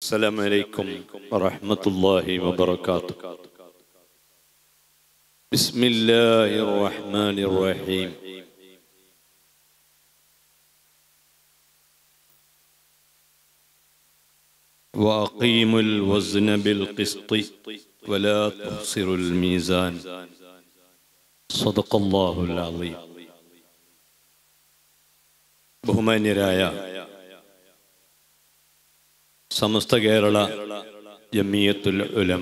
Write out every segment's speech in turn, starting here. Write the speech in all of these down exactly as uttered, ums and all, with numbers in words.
السلام عليكم ورحمة الله وبركاته. بسم الله الرحمن الرحيم. وأقيموا الوزن بالقسط ولا تخسروا الميزان. صدق الله العظيم. ബഹുമാന്യരായ സമസ്ത കേരള ജമിയത്തുൽ ഉലമ,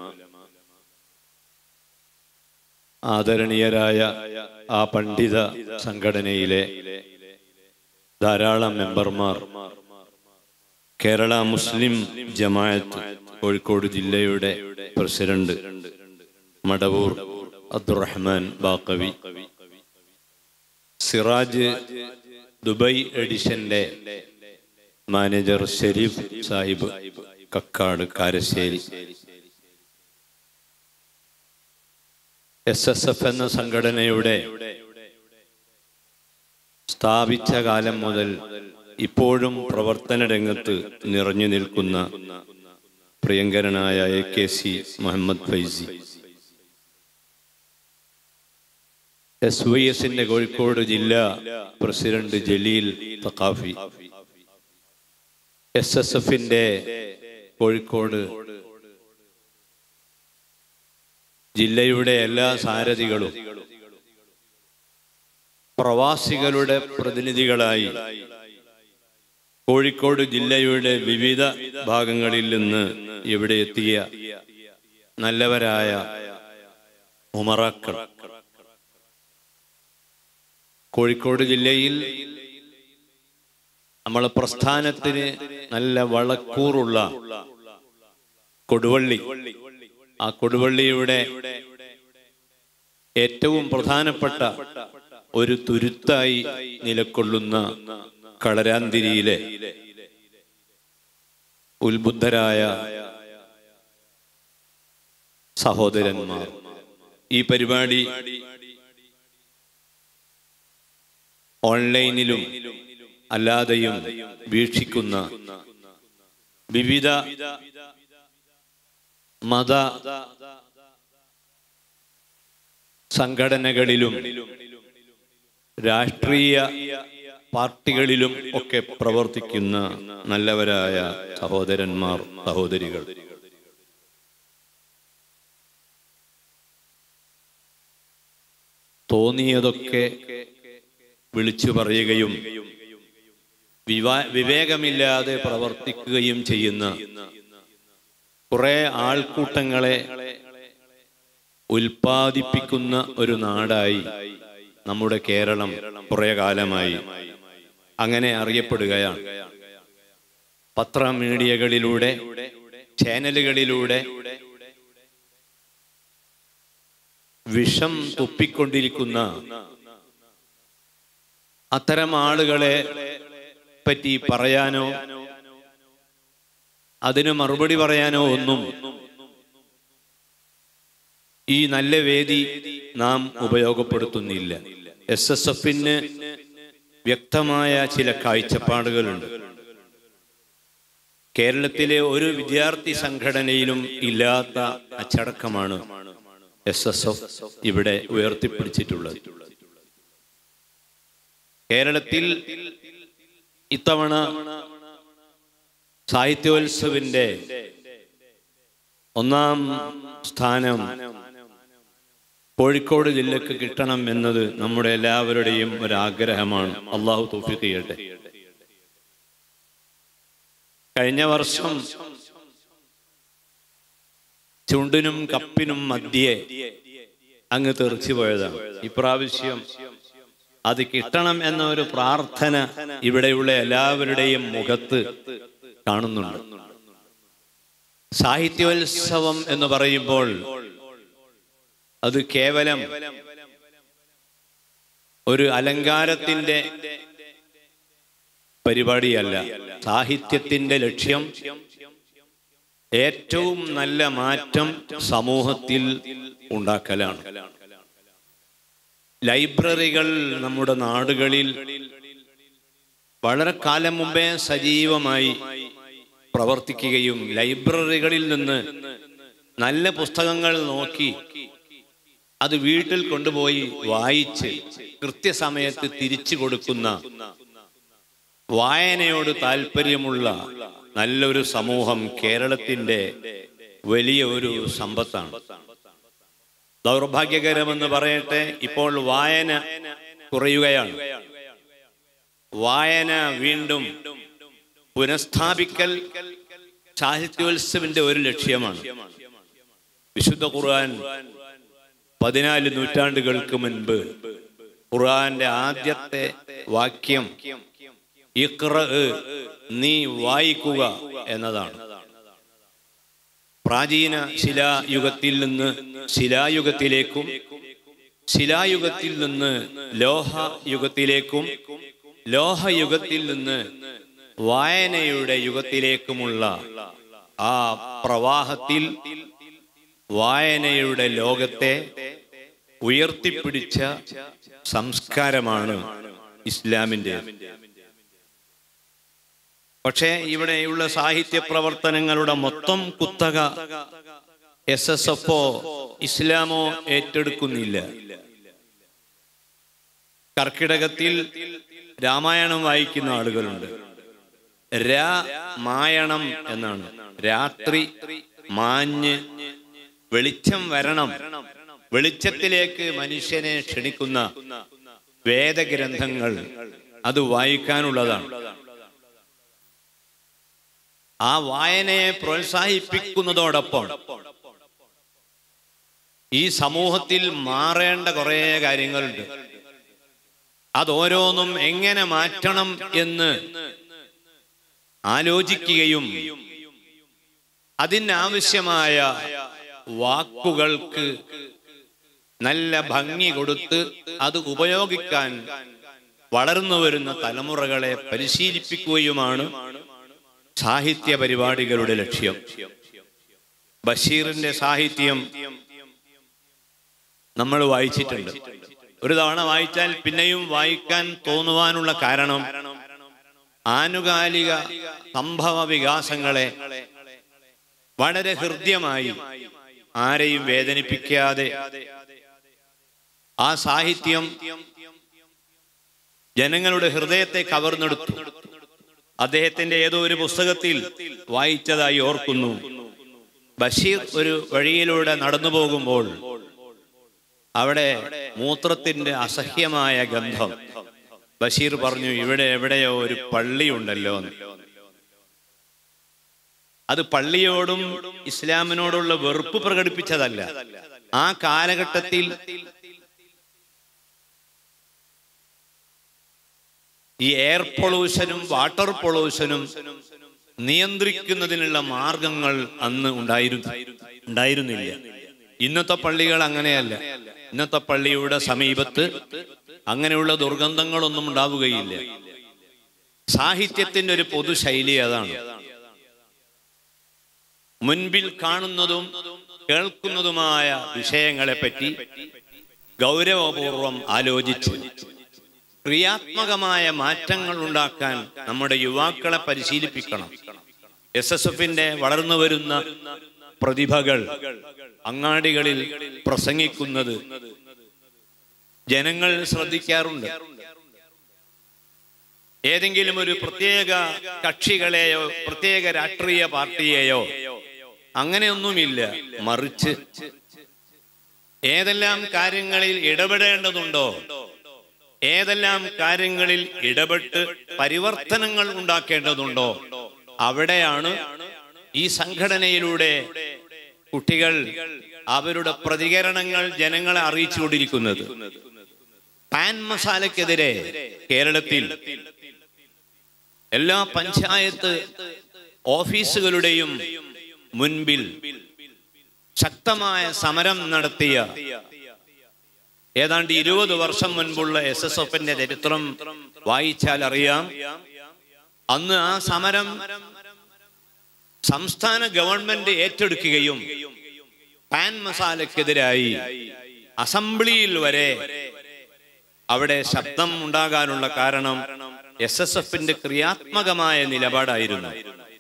ആദരണീയരായ ആ പണ്ഡിത സംഘടനയിലെ ധാരാളം മെമ്പർമാർ, കേരള മുസ്ലിം ജമാഅത്ത് കോഴിക്കോട് ജില്ലയുടെ പ്രസിഡന്റ് മടവൂർ അബ്ദുറഹ്മാൻ ബാക്കവി, സിറാജ് ദുബൈ എഡിഷന്റെ manager Sharif Sahib Kakkad Karassery, S S F എന്ന സംഘടനയുടെ സ്ഥാപിച്ച കാലം മുതൽ ഇപ്പോഴും പ്രവർത്തന രംഗത്ത് നിറഞ്ഞു നിൽക്കുന്ന പ്രിയങ്കരനായ A K C Muhammed Faizy, S Y എസിന്റെ കോഴിക്കോട് ജില്ലാ president Jaleel Thakhafi, S S എഫിന്റെ കോഴിക്കോട് ജില്ലയുടെ എല്ലാ സാരഥികളും പ്രവാസികളുടെ പ്രതിനിധികളായി കോഴിക്കോട് ജില്ലയുടെ വിവിധ ഭാഗങ്ങളിൽ നിന്ന് ഇവിടെ എത്തിയ നല്ലവരായ ഉമറാക്കൾ, കോഴിക്കോട് ജില്ലയിൽ നമ്മളെ പ്രസ്ഥാനത്തിന് നല്ല വളക്കൂറുള്ള കൊടുവള്ളി, ആ കൊടുവള്ളിയുടെ ഏറ്റവും പ്രധാനപ്പെട്ട ഒരു തുരുത്തായി നിലകൊള്ളുന്ന കളരാന്തിരിയിലെ ഉത്ബുദ്ധരായ സഹോദരന്മാർ, ഈ പരിപാടി ഓൺലൈനിലും അല്ലാതെയും വീക്ഷിക്കുന്ന വിവിധ മത സംഘടനകളിലും രാഷ്ട്രീയ പാർട്ടികളിലും ഒക്കെ പ്രവർത്തിക്കുന്ന നല്ലവരായ സഹോദരന്മാർ, സഹോദരികൾ, തോന്നിയതൊക്കെ വിളിച്ചു പറയുകയും വിവാ വിവേകമില്ലാതെ പ്രവർത്തിക്കുകയും ചെയ്യുന്ന കുറെ ആൾക്കൂട്ടങ്ങളെ ഉൽപ്പാദിപ്പിക്കുന്ന ഒരു നാടായി നമ്മുടെ കേരളം കുറെ കാലമായി അങ്ങനെ അറിയപ്പെടുകയാണ്. പത്ര മീഡിയകളിലൂടെ, ചാനലുകളിലൂടെ വിഷം തുപ്പിക്കൊണ്ടിരിക്കുന്ന അത്തരം ആളുകളെ പറ്റി പറയാനോ അതിന് മറുപടി പറയാനോ ഒന്നും ഈ നല്ല വേദി നാം ഉപയോഗപ്പെടുത്തുന്നില്ല. എസ് എസ് എഫിന് വ്യക്തമായ ചില കാഴ്ചപ്പാടുകളുണ്ട്. കേരളത്തിലെ ഒരു വിദ്യാർത്ഥി സംഘടനയിലും ഇല്ലാത്ത അച്ചടക്കമാണ് എസ് എസ് എഫ് ഇവിടെ ഉയർത്തിപ്പിടിച്ചിട്ടുള്ളത്. കേരളത്തിൽ ഇത്തവണ സാഹിത്യോത്സവിന്റെ ഒന്നാം സ്ഥാനം കോഴിക്കോട് ജില്ലക്ക് കിട്ടണം എന്നത് നമ്മുടെ എല്ലാവരുടെയും ഒരാഗ്രഹമാണ്. അള്ളാഹു തൗഫീഖ് ചെയ്യട്ടെ. കഴിഞ്ഞ വർഷം ചുണ്ടിനും കപ്പിനും മധ്യേ അങ്ങ് തെറിച്ചു പോയതാണ്. ഇപ്രാവശ്യം അത് കിട്ടണം എന്ന ഒരു പ്രാർത്ഥന ഇവിടെയുള്ള എല്ലാവരുടെയും മുഖത്ത് കാണുന്നുണ്ട്. സാഹിത്യോത്സവം എന്ന് പറയുമ്പോൾ അത് കേവലം ഒരു അലങ്കാരത്തിന്റെ പരിപാടിയല്ല. സാഹിത്യത്തിന്റെ ലക്ഷ്യം ഏറ്റവും നല്ല മാറ്റം സമൂഹത്തിൽ ഉണ്ടാക്കലാണ്. ലൈബ്രറികൾ നമ്മുടെ നാടുകളിൽ വളരെ കാലം മുമ്പേ സജീവമായി പ്രവർത്തിക്കുകയും ലൈബ്രറികളിൽ നിന്ന് നല്ല പുസ്തകങ്ങൾ നോക്കി അത് വീട്ടിൽ കൊണ്ടുപോയി വായിച്ച് കൃത്യസമയത്ത് തിരിച്ചു കൊടുക്കുന്ന വായനയോട് താല്പര്യമുള്ള നല്ലൊരു സമൂഹം കേരളത്തിൻ്റെ വലിയ ഒരു സമ്പത്താണ്. ദൗർഭാഗ്യകരമെന്ന് പറയട്ടെ, ഇപ്പോൾ വായന കുറയുകയാണ്. വായന വീണ്ടും പുനഃസ്ഥാപിക്കൽ സാഹിത്യോത്സവിന്റെ ഒരു ലക്ഷ്യമാണ്. വിശുദ്ധ ഖുർആൻ പതിനാല് നൂറ്റാണ്ടുകൾക്ക് മുൻപ് ഖുർആന്റെ ആദ്യത്തെ വാക്യം ഇഖ്റ, നീ വായിക്കുക എന്നതാണ്. പ്രാചീന ശിലായുഗത്തിൽ നിന്ന് ശിലായുഗത്തിലേക്കും ശിലായുഗത്തിൽ നിന്ന് ലോഹയുഗത്തിലേക്കും ലോഹയുഗത്തിൽ നിന്ന് വായനയുടെ യുഗത്തിലേക്കുമുള്ള ആ പ്രവാഹത്തിൽ വായനയുടെ ലോകത്തെ ഉയർത്തിപ്പിടിച്ച സംസ്കാരമാണ് ഇസ്ലാമിൻ്റെ. പക്ഷേ ഇവിടെയുള്ള സാഹിത്യ പ്രവർത്തനങ്ങളുടെ മൊത്തം കുത്തക എസ് എസ് എഫോ ഇസ്ലാമോ ഏറ്റെടുക്കുന്നില്ല. കർക്കിടകത്തിൽ രാമായണം വായിക്കുന്ന ആളുകളുണ്ട്. രാമായണം എന്നാണ്. രാത്രി മാഞ്ഞ് വെളിച്ചം വരണം, വെളിച്ചത്തിലേക്ക് മനുഷ്യനെ ക്ഷണിക്കുന്ന വേദഗ്രന്ഥങ്ങൾ അത് വായിക്കാനുള്ളതാണ്. ആ വായനയെ പ്രോത്സാഹിപ്പിക്കുന്നതോടൊപ്പം ഈ സമൂഹത്തിൽ മാറേണ്ട കുറേ കാര്യങ്ങളുണ്ട്. അതോരോന്നും എങ്ങനെ മാറ്റണം എന്ന് ആലോചിക്കുകയും അതിനാവശ്യമായ വാക്കുകൾക്ക് നല്ല ഭംഗി കൊടുത്ത് അത് ഉപയോഗിക്കാൻ വളർന്നു വരുന്ന തലമുറകളെ പരിശീലിപ്പിക്കുകയുമാണ് സാഹിത്യ പരിപാടികളുടെ ലക്ഷ്യം. ബഷീറിന്റെ സാഹിത്യം നമ്മൾ വായിച്ചിട്ടുണ്ട്. ഒരു തവണ വായിച്ചാൽ പിന്നെയും വായിക്കാൻ തോന്നുവാനുള്ള കാരണം ആനുകാലിക സംഭവ വികാസങ്ങളെ വളരെ ഹൃദ്യമായി ആരെയും വേദനിപ്പിക്കാതെ ആ സാഹിത്യം ജനങ്ങളുടെ ഹൃദയത്തെ കവർന്നെടുത്തു. അദ്ദേഹത്തിന്റെ ഏതോ ഒരു പുസ്തകത്തിൽ വായിച്ചതായി ഓർക്കുന്നു. ബഷീർ ഒരു വഴിയിലൂടെ നടന്നു പോകുമ്പോൾ അവിടെ മൂത്രത്തിന്റെ അസഹ്യമായ ഗന്ധം. ബഷീർ പറഞ്ഞു, ഇവിടെ എവിടെയോ ഒരു പള്ളിയുണ്ടല്ലോ. അത് പള്ളിയോടും ഇസ്ലാമിനോടുള്ള വെറുപ്പ് പ്രകടിപ്പിച്ചതല്ല. ആ കാലഘട്ടത്തിൽ ഈ എയർ പൊള്യൂഷനും വാട്ടർ പൊള്യൂഷനും നിയന്ത്രിക്കുന്നതിനുള്ള മാർഗങ്ങൾ അന്ന് ഉണ്ടായിരുന്നു ഉണ്ടായിരുന്നില്ല ഇന്നത്തെ പള്ളികൾ അങ്ങനെയല്ല. ഇന്നത്തെ പള്ളിയുടെ സമീപത്ത് അങ്ങനെയുള്ള ദുർഗന്ധങ്ങളൊന്നും ഉണ്ടാവുകയില്ല. സാഹിത്യത്തിന്റെ ഒരു പൊതുശൈലി അതാണ്. മുൻപിൽ കാണുന്നതും കേൾക്കുന്നതുമായ വിഷയങ്ങളെപ്പറ്റി ഗൗരവപൂർവം ആലോചിച്ച് ക്രിയാത്മകമായ മാറ്റങ്ങൾ ഉണ്ടാക്കാൻ നമ്മുടെ യുവാക്കളെ പരിശീലിപ്പിക്കണം. എസ് എസ് എഫിന്റെ വളർന്നു വരുന്ന പ്രതിഭകൾ അങ്ങാടികളിൽ പ്രസംഗിക്കുന്നത് ജനങ്ങൾ ശ്രദ്ധിക്കാറുണ്ട്. ഏതെങ്കിലും ഒരു പ്രത്യേക കക്ഷികളെയോ പ്രത്യേക രാഷ്ട്രീയ പാർട്ടിയെയോ അങ്ങനെയൊന്നുമില്ല. മറിച്ച് ഏതെല്ലാം കാര്യങ്ങളിൽ ഇടപെടേണ്ടതുണ്ടോ, ഏതെല്ലാം കാര്യങ്ങളിൽ ഇടപെട്ട് പരിവർത്തനങ്ങൾ ഉണ്ടാക്കേണ്ടതുണ്ടോ അവിടെയാണ് ഈ സംഘടനയിലൂടെ കുട്ടികൾ അവരുടെ പ്രതികരണങ്ങൾ ജനങ്ങളെ അറിയിച്ചുകൊണ്ടിരിക്കുന്നത്. പാൻ മസാലയ്ക്കെതിരെ കേരളത്തിൽ എല്ലാ പഞ്ചായത്ത് ഓഫീസുകളുടെയും മുൻപിൽ ശക്തമായ സമരം നടത്തിയ ഏതാണ്ട് ഇരുപത് വർഷം മുൻപുള്ള എസ് എസ് എഫിന്റെ ചരിത്രം വായിച്ചാൽ അറിയാം. അന്ന് ആ സമരം സംസ്ഥാന ഗവൺമെന്റ് ഏറ്റെടുക്കുകയും പാൻ മസാലയ്ക്കെതിരായി അസംബ്ലിയിൽ വരെ അവിടെ ശബ്ദം ഉണ്ടാകാനുള്ള കാരണം എസ് എസ് എഫിന്റെ ക്രിയാത്മകമായ നിലപാടായിരുന്നു.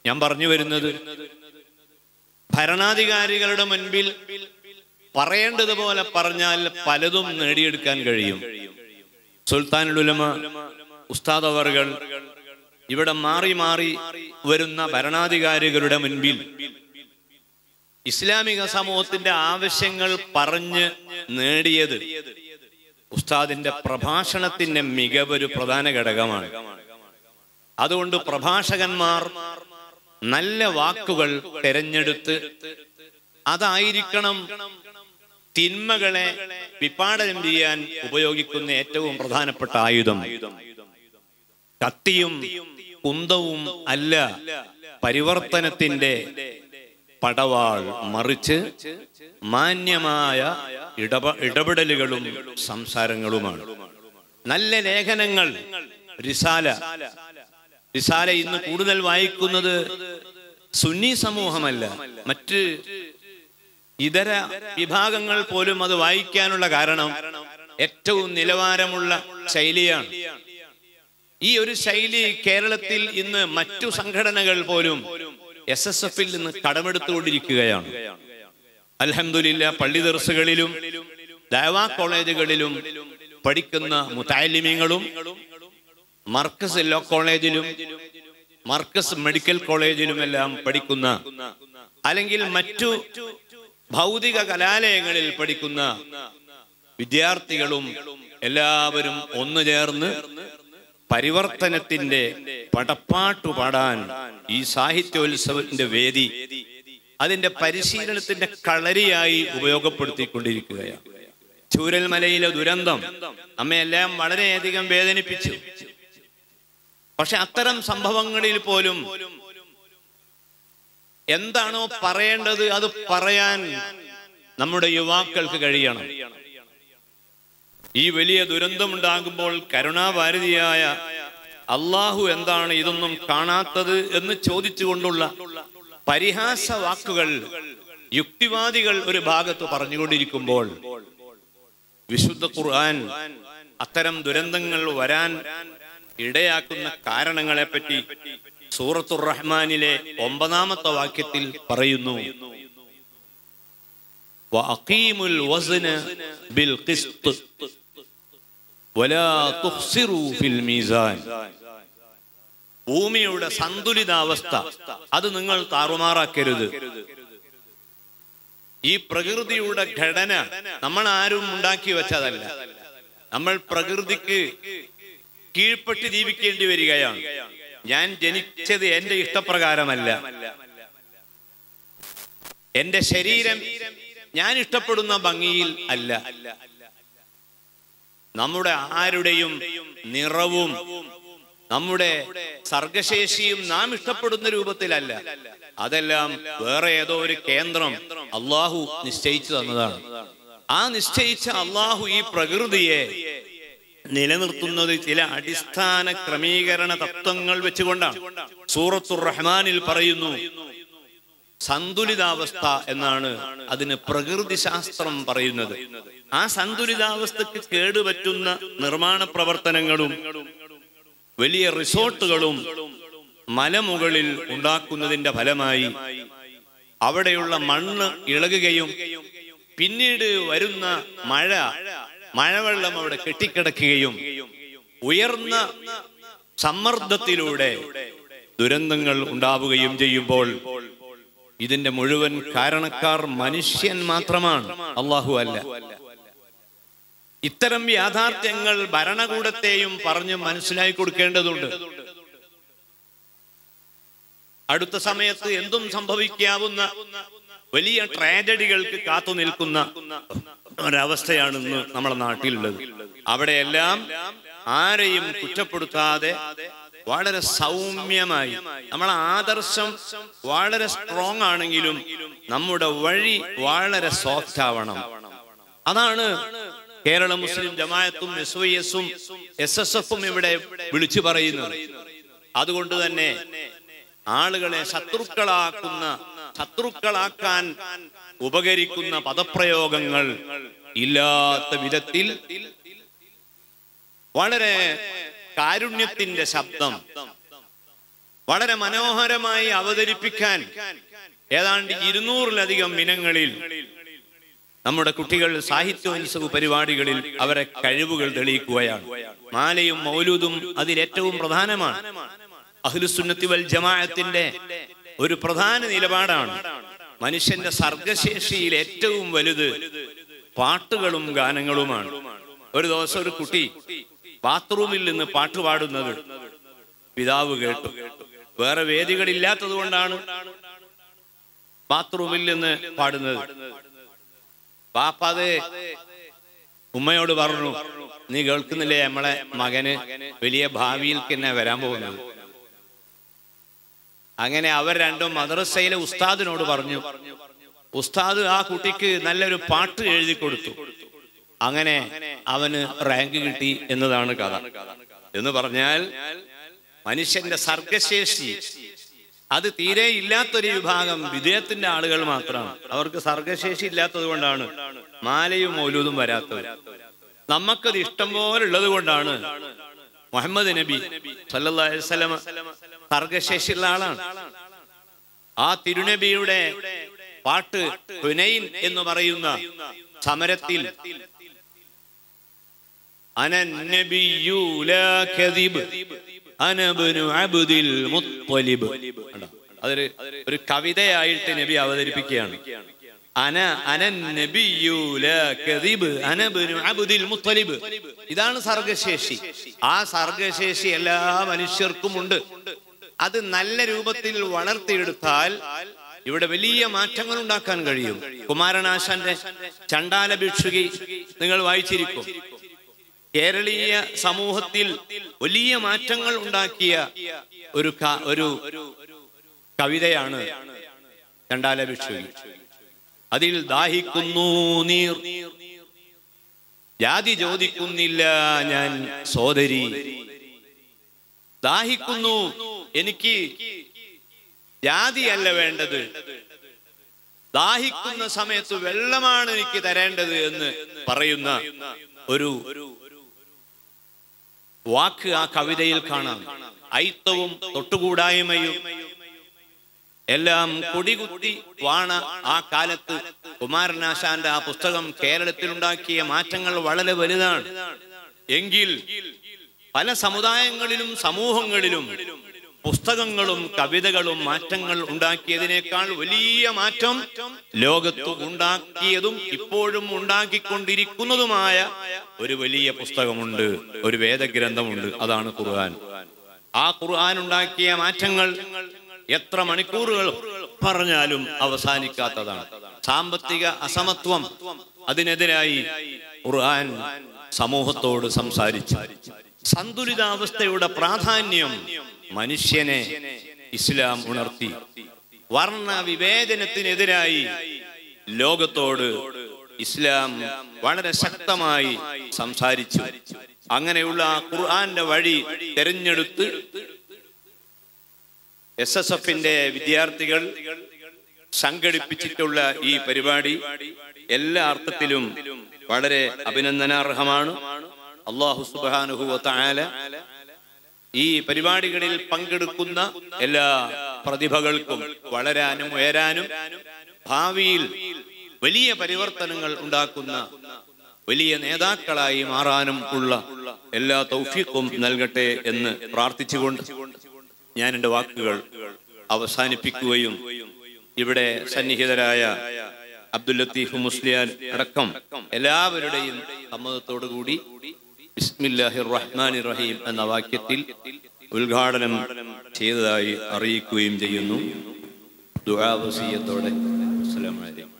ഞാൻ പറഞ്ഞു വരുന്നത്, ഭരണാധികാരികളുടെ മുൻപിൽ പറയേണ്ടതുപോലെ പറഞ്ഞാൽ പലതും നേടിയെടുക്കാൻ കഴിയും. സുൽത്താനുൽ ഉലമ ഉസ്താദ് അവർകൾ ഇവിടെ മാറി മാറി വരുന്ന ഭരണാധികാരികളുടെ മുൻപിൽ ഇസ്ലാമിക സമൂഹത്തിന്റെ ആവശ്യങ്ങൾ പറഞ്ഞ് നേടിയത് ഉസ്താദിന്റെ പ്രഭാഷണത്തിന്റെ മികവൊരു പ്രധാന ഘടകമാണ്. അതുകൊണ്ട് പ്രഭാഷകന്മാർ നല്ല വാക്കുകൾ തിരഞ്ഞെടുത്ത് അതായിരിക്കണം തിന്മകളെ വിപാടനം ചെയ്യാൻ ഉപയോഗിക്കുന്ന ഏറ്റവും പ്രധാനപ്പെട്ട ആയുധം. കത്തിയും കുന്തവും അല്ല പരിവർത്തനത്തിന്റെ പടവാൾ, മറിച്ച് മാന്യമായ ഇടപ ഇടപെടലുകളും സംസാരങ്ങളുമാണ്. നല്ല ലേഖനങ്ങൾ, റിസാല റിസാല ഇന്ന് കൂടുതൽ വായിക്കുന്നത് സുന്നി സമൂഹമല്ല, മറ്റ് ഇതര വിഭാഗങ്ങൾ പോലും അത് വായിക്കാനുള്ള കാരണം ഏറ്റവും നിലവാരമുള്ള ശൈലിയാണ്. ഈ ഒരു ശൈലി കേരളത്തിൽ ഇന്ന് മറ്റു സംഘടനകൾ പോലും എസ് എസ് എഫിൽ നിന്ന് കടമെടുത്തുകൊണ്ടിരിക്കുകയാണ്. അൽഹംദുലില്ലാഹ്, പള്ളി ദർസുകളിലും ദഅവാ കോളേജുകളിലും പഠിക്കുന്ന മുതഅല്ലിമീങ്ങളും മർക്കസ് ലോ കോളേജിലും മർക്കസ് മെഡിക്കൽ കോളേജിലുമെല്ലാം പഠിക്കുന്ന, അല്ലെങ്കിൽ മറ്റു ഭൗതിക കലാലയങ്ങളിൽ പഠിക്കുന്ന വിദ്യാർത്ഥികളും എല്ലാവരും ഒന്നു ചേർന്ന് പരിവർത്തനത്തിന്റെ പടപ്പാട്ടു പാടാൻ ഈ സാഹിത്യോത്സവത്തിന്റെ വേദി അതിന്റെ പരിശീലനത്തിന്റെ കളരിയായി ഉപയോഗപ്പെടുത്തിക്കൊണ്ടിരിക്കുകയാണ്. ചൂരൽമലയിലെ ദുരന്തം നമ്മയെല്ലാം വളരെയധികം വേദനിപ്പിച്ചു. പക്ഷെ അത്തരം സംഭവങ്ങളിൽ പോലും എന്താണോ പറയേണ്ടത് അത് പറയാൻ നമ്മുടെ യുവാക്കൾക്ക് കഴിയണം. ഈ വലിയ ദുരന്തമുണ്ടാകുമ്പോൾ കരുണാഭാരതിയായ അള്ളാഹു എന്താണ് ഇതൊന്നും കാണാത്തത് എന്ന് ചോദിച്ചുകൊണ്ടുള്ള പരിഹാസ വാക്കുകൾ യുക്തിവാദികൾ ഒരു ഭാഗത്ത് പറഞ്ഞുകൊണ്ടിരിക്കുമ്പോൾ വിശുദ്ധ ഖുർആൻ അത്തരം ദുരന്തങ്ങൾ വരാൻ ഇടയാക്കുന്ന കാരണങ്ങളെ പറ്റി സൂറത്തുർ റഹ്മാനിലെ ഒമ്പതാമത്തെ വാക്യത്തിൽ പറയുന്നു, വഅഖീമുൽ വസ്ന ബിൽ ഖിസ്ത് വലാ തുഖ്സിറൂ ഫിൽ മീസാൻ. ഭൂമിയുടെ സന്തുലിതാവസ്ഥ അത് നിങ്ങൾ താറുമാറാക്കരുത്. ഈ പ്രകൃതിയുടെ ഘടന നമ്മൾ ആരും ഉണ്ടാക്കി വെച്ചതല്ല. നമ്മൾ പ്രകൃതിക്ക് കീഴ്പ്പെട്ട് ജീവിക്കേണ്ടി വരികയാണ്. ഞാൻ ജനിച്ചത് എന്റെ ഇഷ്ടപ്രകാരമല്ല. എന്റെ ശരീരം ഞാൻ ഇഷ്ടപ്പെടുന്ന ഭംഗിയിൽ അല്ല. നമ്മുടെ ആരുടെയും നിറവും നമ്മുടെ സർഗശേഷിയും നാം ഇഷ്ടപ്പെടുന്ന രൂപത്തിലല്ല. അതെല്ലാം വേറെ ഏതോ ഒരു കേന്ദ്രം അള്ളാഹു നിശ്ചയിച്ചു തന്നതാണ്. ആ നിശ്ചയിച്ച അള്ളാഹു ഈ പ്രകൃതിയെ നിലനിർത്തുന്നത് ചില അടിസ്ഥാന ക്രമീകരണ തത്വങ്ങൾ വെച്ചുകൊണ്ടാണ്. സൂറത്തുർ റഹ്മാനിൽ പറയുന്നു, സന്തുലിതാവസ്ഥ എന്നാണ് അതിന് പ്രകൃതി ശാസ്ത്രം പറയുന്നത്. ആ സന്തുലിതാവസ്ഥക്ക് കേടുപറ്റുന്ന നിർമ്മാണ പ്രവർത്തനങ്ങളും വലിയ റിസോർട്ടുകളും മലമുകളിൽ ഉണ്ടാക്കുന്നതിന്റെ ഫലമായി അവിടെയുള്ള മണ്ണ് ഇളകുകയും പിന്നീട് വരുന്ന മഴ മഴവെള്ളം അവിടെ കെട്ടിക്കിടക്കുകയും ഉയർന്ന സമ്മർദ്ദത്തിലൂടെ ദുരന്തങ്ങൾ ഉണ്ടാവുകയും ചെയ്യുമ്പോൾ ഇതിന്റെ മുഴുവൻ കാരണക്കാർ മനുഷ്യൻ മാത്രമാണ്, അല്ലാഹു അല്ല. ഇത്തരം യാഥാർത്ഥ്യങ്ങൾ ഭരണകൂടത്തെയും പറഞ്ഞ് മനസ്സിലാക്കി കൊടുക്കേണ്ടതുണ്ട്. അടുത്ത സമയത്ത് എന്തും സംഭവിക്കാവുന്ന വലിയ ട്രാജഡികൾക്ക് കാത്തു നിൽക്കുന്ന ഒരവസ്ഥയാണ് ഇന്ന് നമ്മുടെ നാട്ടിലുള്ളത്. അവിടെയെല്ലാം ആരെയും കുറ്റപ്പെടുത്താതെ വളരെ സൗമ്യമായി, നമ്മളെ ആദർശം വളരെ സ്ട്രോങ് ആണെങ്കിലും നമ്മുടെ വഴി വളരെ സോഫ്റ്റ് ആവണം. അതാണ് കേരള മുസ്ലിം ജമാഅത്തും എസ് വൈ എസും എസ് എസ് എഫും ഇവിടെ വിളിച്ചു പറയുന്നത്. അതുകൊണ്ട് തന്നെ ആളുകളെ ശത്രുക്കളാക്കുന്ന ശത്രുക്കളാക്കാൻ ഉപകരിക്കുന്ന പദപ്രയോഗങ്ങൾ ഇല്ലാത്ത വിധത്തിൽ വളരെ കാരുണ്യത്തിന്റെ ശബ്ദം, വളരെ മനോഹരമായി അവതരിപ്പിക്കാൻ ഏതാണ്ട് ഇരുന്നൂറിലധികം ഇനങ്ങളിൽ നമ്മുടെ കുട്ടികൾ സാഹിത്യോത്സവ പരിപാടികളിൽ അവരെ കഴിവുകൾ തെളിയിക്കുകയാണ്. മാലയും മൗലൂദും അതിലേറ്റവും പ്രധാനമാണ്. അഹ്ലുസുന്നത്തി വൽ ജമാഅത്തിന്റെ ഒരു പ്രധാന നിലപാടാണ് മനുഷ്യന്റെ സർഗശേഷിയിൽ ഏറ്റവും വലുത് പാട്ടുകളും ഗാനങ്ങളുമാണ്. ഒരു ദിവസം ഒരു കുട്ടി ബാത്റൂമിൽ നിന്ന് പാട്ട് പാടുന്നത് പിതാവ് കേട്ടു. വേറെ വേദികളില്ലാത്തത് കൊണ്ടാണ് ബാത്റൂമിൽ നിന്ന് പാടുന്നത്. പാപ്പ അത് ഉമ്മയോട് പറഞ്ഞു, നീ കേൾക്കുന്നില്ലേ, നമ്മളെ മകന് വലിയ ഭാവിയിൽ തന്നെ വരാൻ പോകുന്നത്. അങ്ങനെ അവർ രണ്ടും മദ്രസയിലെ ഉസ്താദിനോട് പറഞ്ഞു. ഉസ്താദ് ആ കുട്ടിക്ക് നല്ലൊരു പാട്ട് എഴുതി കൊടുത്തു. അങ്ങനെ അവന് റാങ്ക് കിട്ടി എന്നതാണ് കഥ. എന്ന് പറഞ്ഞാൽ മനുഷ്യന്റെ സർഗശേഷി അത് തീരെ ഇല്ലാത്തൊരു വിഭാഗം വിദേഹത്തിന്റെ ആളുകൾ മാത്രമാണ്. അവർക്ക് സർഗശേഷി ഇല്ലാത്തത് കൊണ്ടാണ് മാലയും മൗലൂദും വരാത്തത്. നമുക്കത് ഇഷ്ടം പോലെ ഉള്ളത് കൊണ്ടാണ് മുഹമ്മദ് നബി സല്ലല്ലാഹു അലൈഹി വസല്ലം സർഗശേഷിയുള്ള ആളാണ്. ആ തിരുനബിയുടെ പാട്ട് ഹുനൈൻ എന്ന് പറയുന്ന സമരത്തിൽ അനന്നബിയു ലാ കദിബ് അനബ്നു അബ്ദിൽ മുത്തലിബ്. അതൊരു ഒരു കവിതയായിട്ട് നബി അവതരിപ്പിക്കുകയാണ്. അന അനന്നബിയു ലാ കദിബ് അനബ്നു അബ്ദിൽ മുത്തലിബ്. ഇതാണ് സർഗശേഷി. ആ സർഗശേഷി എല്ലാ മനുഷ്യർക്കും ഉണ്ട്. അത് നല്ല രൂപത്തിൽ വളർത്തിയെടുത്താൽ ഇവിടെ വലിയ മാറ്റങ്ങൾ ഉണ്ടാക്കാൻ കഴിയും. കുമാരനാശാന്റെ ചണ്ടാല ഭിക്ഷുകി നിങ്ങൾ വായിച്ചിരിക്കും. കേരളീയ സമൂഹത്തിൽ വലിയ മാറ്റങ്ങൾ ഉണ്ടാക്കിയ ഒരു ഒരു കവിതയാണ് ചണ്ടാല ഭിക്ഷുകി. അതിൽ ദാഹിക്കുന്നു നീർ, ജാതി ചോദിക്കുന്നില്ല ഞാൻ സോദരി. ദാഹിക്കുന്നു, എനിക്ക് ജാതിയല്ല വേണ്ടത്, ദാഹിക്കുന്ന സമയത്ത് വെള്ളമാണ് എനിക്ക് തരേണ്ടത് എന്ന് പറയുന്ന ഒരു വാക്ക് ആ കവിതയിൽ കാണാം. ഐത്തവും തൊട്ടുകൂടായ്മയും എല്ലാം കൊടികുത്തി വാണ ആ കാലത്ത് കുമാരനാശാന്റെ ആ പുസ്തകം കേരളത്തിൽ ഉണ്ടാക്കിയ മാറ്റങ്ങൾ വളരെ വലുതാണ്. എങ്കിൽ പല സമുദായങ്ങളിലും സമൂഹങ്ങളിലും പുസ്തകങ്ങളും കവിതകളും മാറ്റങ്ങൾ ഉണ്ടാക്കിയതിനേക്കാൾ വലിയ മാറ്റം ലോകത്ത് ഉണ്ടാക്കിയതും ഇപ്പോഴും ഉണ്ടാക്കിക്കൊണ്ടിരിക്കുന്നതുമായ ഒരു വലിയ പുസ്തകമുണ്ട്, ഒരു വേദഗ്രന്ഥമുണ്ട്. അതാണ് ഖുർആൻ. ആ ഖുർആൻ ഉണ്ടാക്കിയ മാറ്റങ്ങൾ എത്ര മണിക്കൂറുകൾ പറഞ്ഞാലും അവസാനിക്കാത്തതാണ്. സാമ്പത്തിക അസമത്വം, അതിനെതിരായി ഖുർആൻ സമൂഹത്തോട് സംസാരിച്ചു. സന്തുലിതാവസ്ഥയുടെ പ്രാധാന്യം മനുഷ്യനെ ഇസ്ലാം ഉണർത്തി. വർണ്ണ വിവേചനത്തിനെതിരായി ലോകത്തോട് ഇസ്ലാം വളരെ ശക്തമായി സംസാരിച്ചു. അങ്ങനെയുള്ള ഖുർആന്റെ വഴി തെരഞ്ഞെടുത്ത് എസ് എസ് എഫിന്റെ വിദ്യാർത്ഥികൾ സംഘടിപ്പിച്ചിട്ടുള്ള ഈ പരിപാടി എല്ലാ അർത്ഥത്തിലും വളരെ അഭിനന്ദനാർഹമാണ്. അല്ലാഹു സുബ്ഹാനഹു വ തആല ഈ പരിപാടികളിൽ പങ്കെടുക്കുന്ന എല്ലാ പ്രതിഭകൾക്കും വളരാനും ഉയരാനും ഭാവിയിൽ വലിയ പരിവർത്തനങ്ങൾ ഉണ്ടാക്കുന്ന വലിയ നേതാക്കളായി മാറാനും ഉള്ള എല്ലാ തൗഫീഖും നൽകട്ടെ എന്ന് പ്രാർത്ഥിച്ചുകൊണ്ട് ഞാൻ എൻ്റെ വാക്കുകൾ അവസാനിപ്പിക്കുകയും ഇവിടെ സന്നിഹിതരായ അബ്ദുൽ ലത്തീഫ് മുസ്ലിയാർ അടക്കം എല്ലാവരുടെയും സമ്മതത്തോടുകൂടി ബിസ്മില്ലാഹിർ റഹ്മാനിർ റഹീം എന്ന വാക്യത്തിൽ ഉദ്ഘാടനം ചെയ്തതായി അറിയിക്കുകയും ചെയ്യുന്നു. ദുആ വസിയത്തോടെ അസ്സലാമു അലൈക്കും.